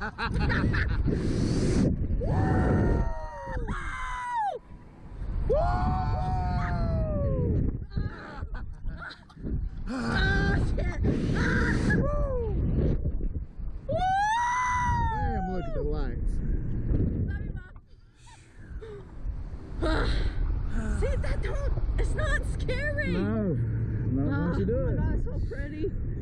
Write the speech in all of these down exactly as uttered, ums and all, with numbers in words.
Oh shit! Damn, look at the lights. See, that don't, it's not scary. No, not Oh, once you do oh it. my God, it's so pretty.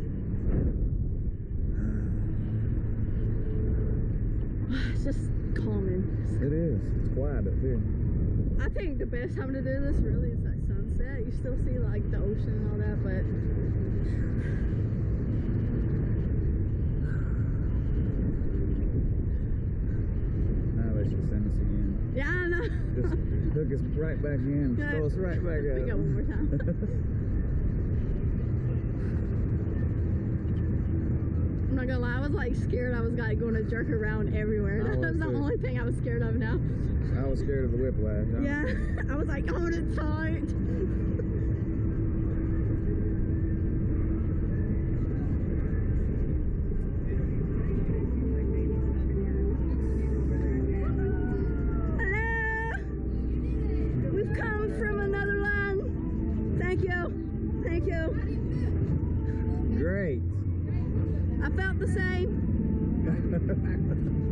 It's just calming. It is. It's quiet up here. I think the best time to do this really is at sunset. You still see like the ocean and all that, but Now they should send us again. yeah, I know. Just hook us right back in. Good. Throw us right back We up. go one more time. I'm not gonna lie, I was like scared I was like going to jerk around everywhere. I That was was the too. only thing I was scared of now. I was scared of the whiplash. Huh? Yeah, I was like, hold it tight. Hello! We've come from another land. Thank you. Thank you. Great. I felt the same.